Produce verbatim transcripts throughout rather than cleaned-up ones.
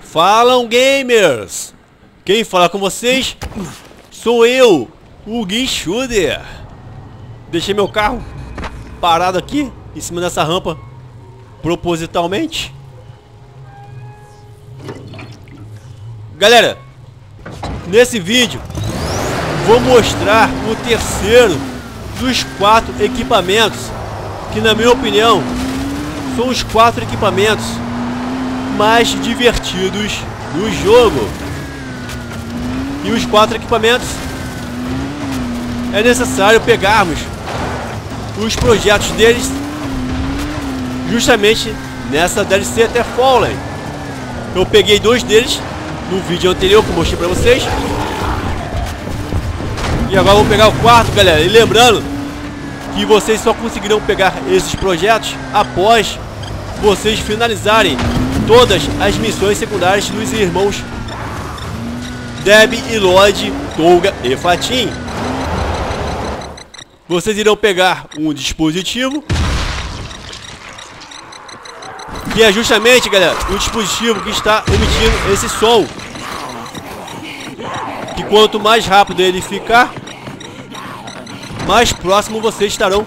Falam, gamers! Quem fala com vocês sou eu, o Guinchuder. Deixei meu carro parado aqui em cima dessa rampa propositalmente. Galera, nesse vídeo vou mostrar o terceiro dos quatro equipamentos que, na minha opinião, são os quatro equipamentos mais divertidos do jogo. E os quatro equipamentos é necessário pegarmos os projetos deles justamente nessa D L C The Fallen. Eu peguei dois deles no vídeo anterior que eu mostrei pra vocês. E agora vou pegar o quarto, galera. E lembrando que vocês só conseguirão pegar esses projetos após vocês finalizarem todas as missões secundárias dos irmãos Deb e Lloyd, Tolga e Fatin. Vocês irão pegar um dispositivo, que é justamente, galera, o dispositivo que está emitindo esse som. Que quanto mais rápido ele ficar, mais próximo vocês estarão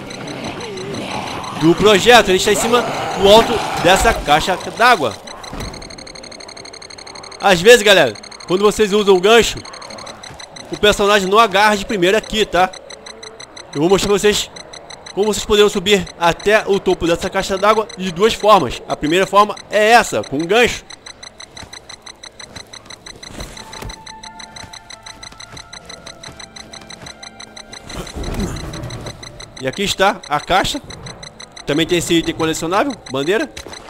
do projeto. Ele está em cima do alto dessa caixa d'água. Às vezes, galera, quando vocês usam o gancho, o personagem não agarra de primeira aqui, tá? Eu vou mostrar pra vocês como vocês poderão subir até o topo dessa caixa d'água de duas formas. A primeira forma é essa, com um gancho. E aqui está a caixa. Também tem esse item colecionável, bandeira.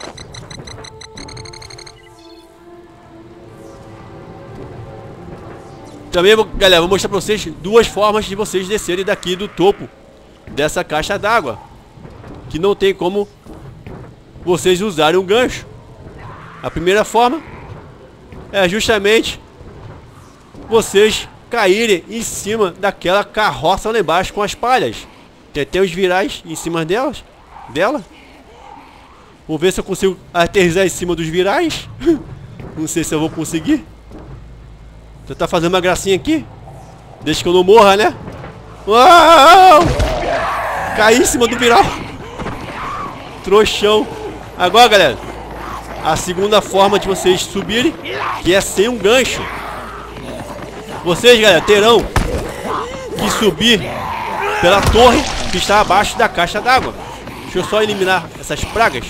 Também, vou, galera, vou mostrar pra vocês duas formas de vocês descerem daqui do topo dessa caixa d'água, que não tem como vocês usarem um gancho. A primeira forma é justamente vocês caírem em cima daquela carroça lá embaixo com as palhas. Tem até os virais em cima delas, dela. Vamos ver se eu consigo aterrissar em cima dos virais. Não sei se eu vou conseguir. Você tá fazendo uma gracinha aqui? Deixa que eu não morra, né? Uau! Caí em cima do viral. Trouxão. Agora, galera, a segunda forma de vocês subirem, que é sem um gancho. Vocês, galera, terão que subir pela torre que está abaixo da caixa d'água. Deixa eu só eliminar essas pragas.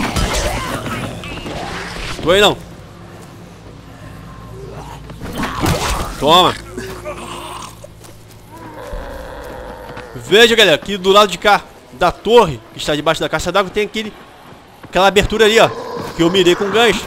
Tô aí não. Toma. Veja, galera, que do lado de cá da torre, que está debaixo da caixa d'água, tem aquele, aquela abertura ali, ó, que eu mirei com gancho.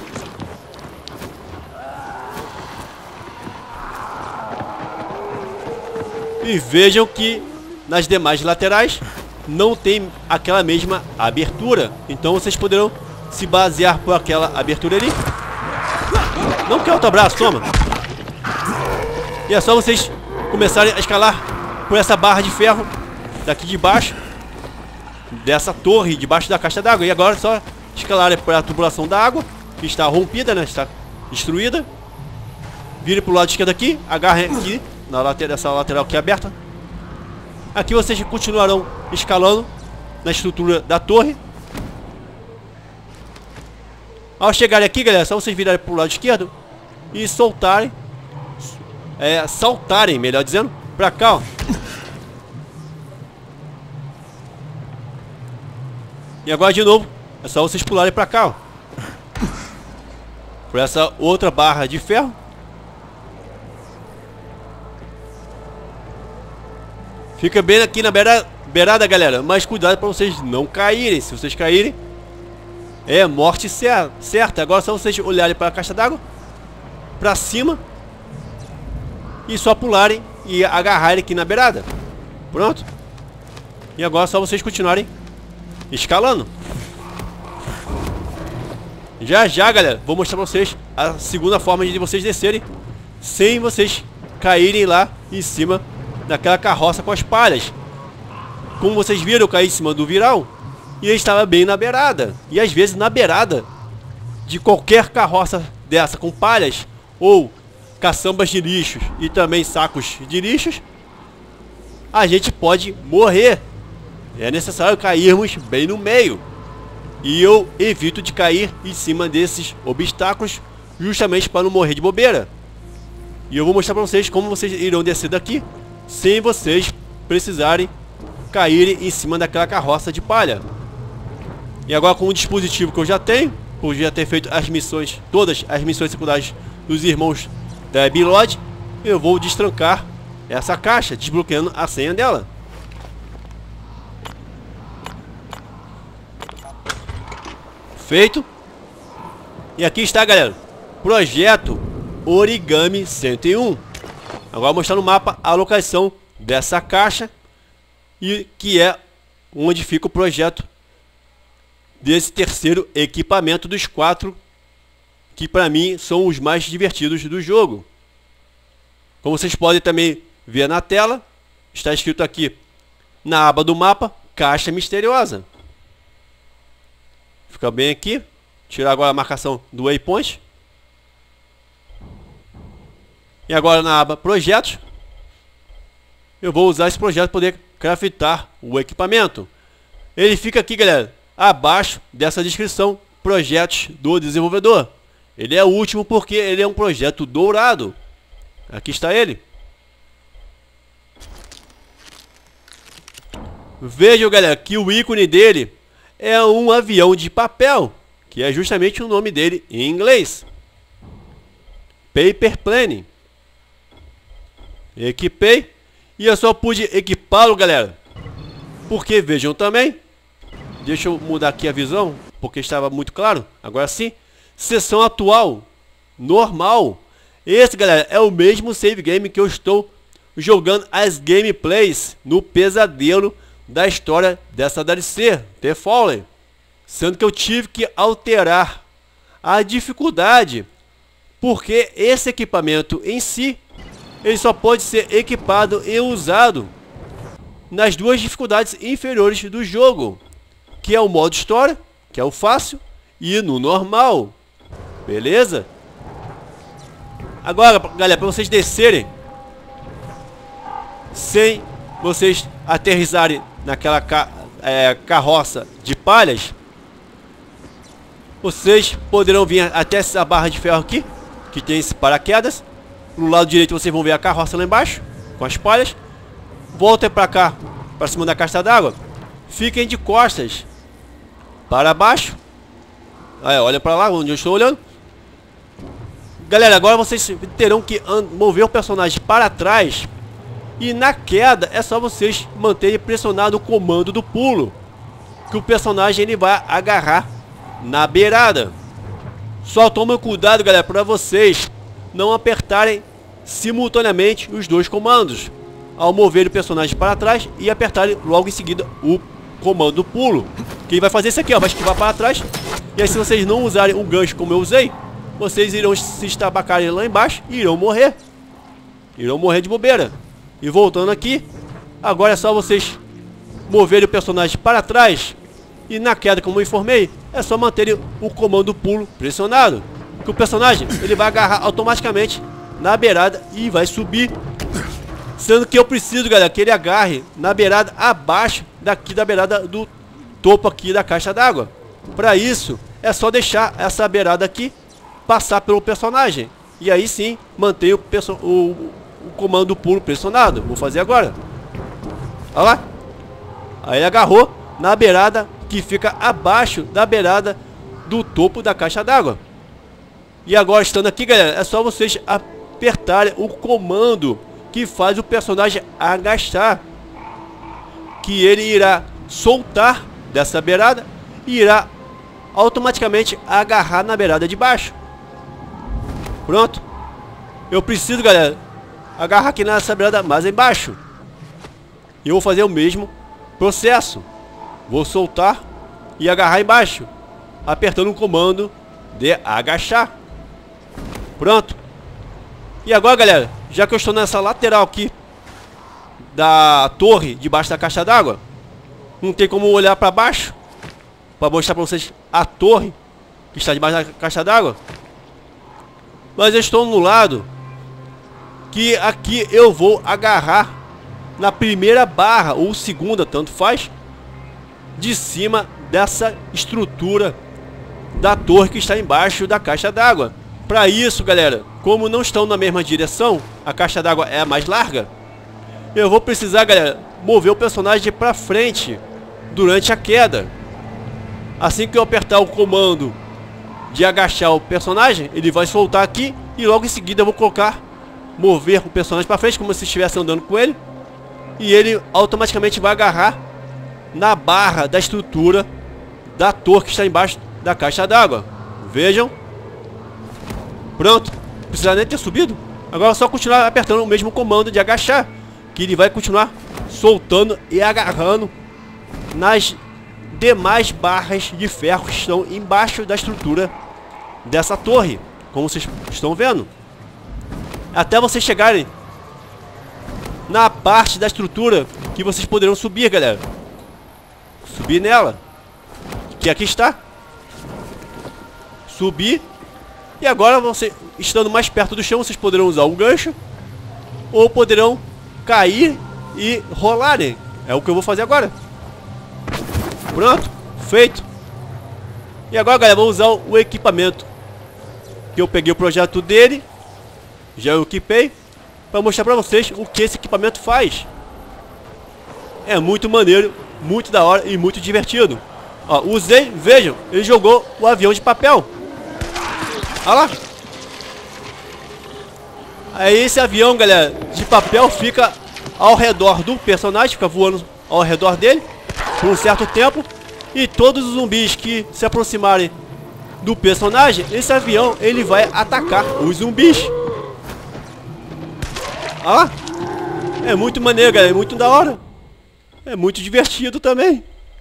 E vejam que nas demais laterais não tem aquela mesma abertura. Então vocês poderão se basear por aquela abertura ali. Não quer outro abraço, toma. E é só vocês começarem a escalar por essa barra de ferro daqui de baixo dessa torre, debaixo da caixa d'água. E agora é só escalar por a tubulação da água, que está rompida, né? Está destruída. Vire para o lado esquerdo aqui, agarrem aqui na lateral, essa lateral aqui aberta. Aqui vocês continuarão escalando na estrutura da torre. Ao chegarem aqui, galera, é só vocês virarem para o lado esquerdo e soltarem, é, saltarem, melhor dizendo, para cá, ó. E agora de novo, é só vocês pularem para cá, ó, por essa outra barra de ferro. Fica bem aqui na beira, beirada, galera. Mas cuidado para vocês não caírem. Se vocês caírem, é morte cer certa. Agora é só vocês olharem para a caixa d'água, para cima, e só pularem e agarrarem aqui na beirada. Pronto. E agora é só vocês continuarem escalando. Já já, galera, vou mostrar para vocês a segunda forma de vocês descerem sem vocês caírem lá em cima daquela carroça com as palhas. Como vocês viram, eu caí em cima do viral e ele estava bem na beirada. E às vezes na beirada de qualquer carroça dessa com palhas ou caçambas de lixos e também sacos de lixos, a gente pode morrer. É necessário cairmos bem no meio. E eu evito de cair em cima desses obstáculos justamente para não morrer de bobeira. E eu vou mostrar para vocês como vocês irão descer daqui sem vocês precisarem caírem em cima daquela carroça de palha. E agora, com o dispositivo que eu já tenho, por já ter feito as missões, todas as missões secundárias dos irmãos da Bilod, eu vou destrancar essa caixa, desbloqueando a senha dela. Feito. E aqui está, galera, projeto Origami cento e um. Agora vou mostrar no mapa a localização dessa caixa, e que é onde fica o projeto desse terceiro equipamento dos quatro, que para mim são os mais divertidos do jogo. Como vocês podem também ver na tela, está escrito aqui na aba do mapa, caixa misteriosa. Fica bem aqui. Tirar agora a marcação do waypoint. E agora na aba projetos, eu vou usar esse projeto para poder craftar o equipamento. Ele fica aqui, galera, abaixo dessa descrição, projetos do desenvolvedor. Ele é o último porque ele é um projeto dourado. Aqui está ele. Vejam, galera, que o ícone dele é um avião de papel, que é justamente o nome dele em inglês. Paper Plane. Equipei. E eu só pude equipá-lo, galera, porque vejam também, deixa eu mudar aqui a visão, porque estava muito claro. Agora sim, sessão atual, normal. Esse, galera, é o mesmo save game que eu estou jogando as gameplays no pesadelo da história dessa D L C, The Fallen. Sendo que eu tive que alterar a dificuldade, porque esse equipamento em si, ele só pode ser equipado e usado nas duas dificuldades inferiores do jogo, que é o modo história, que é o fácil, e no normal. Beleza? Agora, galera, para vocês descerem sem vocês aterrissarem naquela ca é, carroça de palhas, vocês poderão vir até essa barra de ferro aqui, que tem esse paraquedas. No lado direito vocês vão ver a carroça lá embaixo, com as palhas. Voltem para cá, para cima da caixa d'água. Fiquem de costas para baixo. Aí, olha para lá onde eu estou olhando. Galera, agora vocês terão que mover o personagem para trás. E na queda é só vocês manterem pressionado o comando do pulo, que o personagem ele vai agarrar na beirada. Só tomem cuidado, galera, para vocês não apertarem simultaneamente os dois comandos ao mover o personagem para trás e apertarem logo em seguida o comando do pulo, que ele vai fazer isso aqui, ó, vai esquivar para trás. E aí, se vocês não usarem o gancho como eu usei, vocês irão se estabacarem lá embaixo e irão morrer. Irão morrer de bobeira. E voltando aqui, agora é só vocês moverem o personagem para trás. E na queda, como eu informei, é só manterem o comando pulo pressionado, que o personagem ele vai agarrar automaticamente na beirada e vai subir. Sendo que eu preciso, galera, que ele agarre na beirada abaixo daqui da beirada do topo aqui da caixa d'água. Para isso, é só deixar essa beirada aqui passar pelo personagem. E aí sim, mantém o, o, o comando pulo pressionado. Vou fazer agora. Olha lá. Aí ele agarrou na beirada que fica abaixo da beirada do topo da caixa d'água. E agora, estando aqui, galera, é só vocês apertarem o comando que faz o personagem agachar, que ele irá soltar dessa beirada e irá automaticamente agarrar na beirada de baixo. Pronto. Eu preciso, galera, agarrar aqui nessa beirada mais embaixo. E eu vou fazer o mesmo processo. Vou soltar e agarrar embaixo, apertando o comando de agachar. Pronto. E agora, galera, já que eu estou nessa lateral aqui da torre, debaixo da caixa d'água, não tem como olhar para baixo para mostrar para vocês a torre que está debaixo da caixa d'água. Mas eu estou no lado que aqui eu vou agarrar na primeira barra ou segunda, tanto faz, de cima dessa estrutura da torre que está embaixo da caixa d'água. Para isso, galera, como não estão na mesma direção, a caixa d'água é a mais larga, eu vou precisar, galera, mover o personagem para frente durante a queda. Assim que eu apertar o comando de agachar o personagem, ele vai soltar aqui e logo em seguida eu vou colocar, mover o personagem para frente como se estivesse andando com ele, e ele automaticamente vai agarrar na barra da estrutura da torre que está embaixo da caixa d'água. Vejam. Pronto. Não precisa nem ter subido. Agora é só continuar apertando o mesmo comando de agachar, que ele vai continuar soltando e agarrando nas demais barras de ferro que estão embaixo da estrutura dessa torre, como vocês estão vendo, até vocês chegarem na parte da estrutura que vocês poderão subir, galera. Subir nela, que aqui está. Subir. E agora, você estando mais perto do chão, vocês poderão usar um gancho, ou poderão cair e rolarem. É o que eu vou fazer agora. Pronto, feito. E agora, galera, vamos usar o equipamento que eu peguei o projeto dele, já eu equipei, para mostrar para vocês o que esse equipamento faz. É muito maneiro, muito da hora e muito divertido. Ó, usei, vejam, ele jogou o avião de papel. Olha lá. Aí esse avião, galera, de papel fica ao redor do personagem, fica voando ao redor dele por um certo tempo. E todos os zumbis que se aproximarem do personagem, esse avião ele vai atacar os zumbis. Olha lá. É muito maneiro, galera, é muito da hora. É muito divertido também.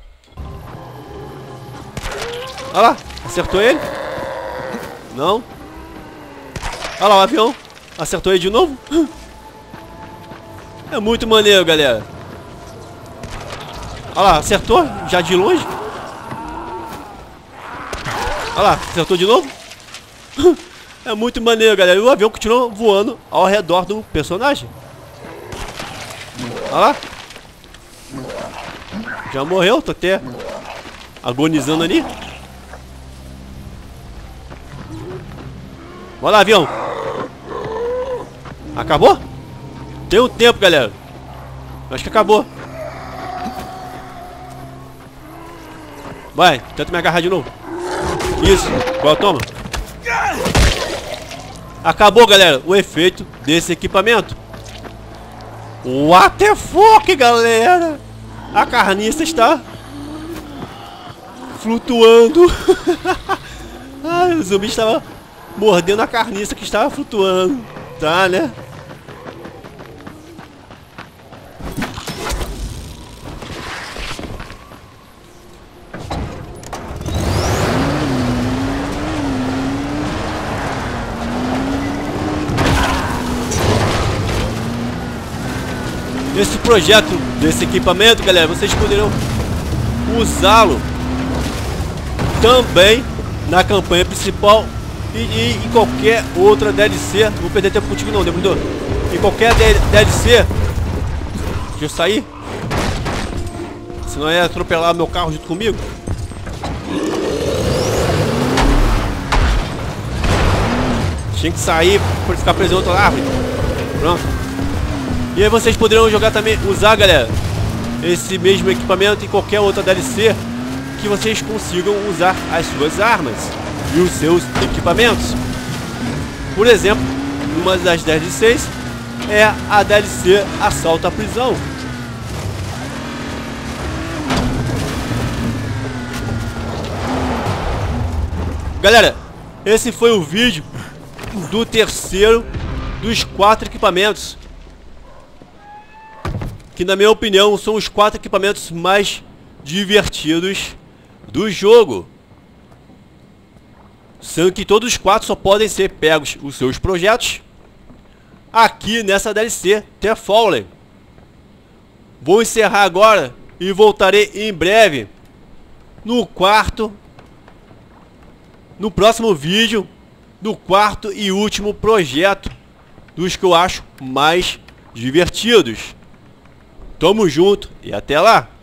Olha lá, acertou ele? Não. Olha lá o avião. Acertou ele de novo? É muito maneiro, galera. Olha lá, acertou já de longe. Olha lá, acertou de novo. É muito maneiro, galera. E o avião continua voando ao redor do personagem. Olha lá. Já morreu, tô até agonizando ali. Bora lá, avião. Acabou? Tem um tempo, galera. Acho que acabou. Vai, tenta me agarrar de novo. Isso, agora toma. Acabou, galera, o efeito desse equipamento. What the fuck, galera? A carniça está flutuando. Ai, o zumbi estava mordendo a carniça que estava flutuando. Tá, né? Esse projeto desse equipamento, galera, vocês poderão usá-lo também na campanha principal e, e em qualquer outra D L C. Não vou perder tempo contigo não, Demolidor. Em qualquer D L C. Deixa eu sair, senão ia atropelar meu carro junto comigo. Tinha que sair para ficar preso em outra árvore. Pronto. E aí vocês poderão jogar também, usar, galera, esse mesmo equipamento em qualquer outra D L C que vocês consigam usar as suas armas e os seus equipamentos. Por exemplo, uma das D L Cs é a D L C Assalto à Prisão. Galera, esse foi o vídeo do terceiro dos quatro equipamentos, que na minha opinião são os quatro equipamentos mais divertidos do jogo. Sendo que todos os quatro só podem ser pegos os seus projetos aqui nessa D L C The Fallen. Vou encerrar agora e voltarei em breve no quarto, no próximo vídeo do quarto e último projeto, dos que eu acho mais divertidos. Tamo junto e até lá!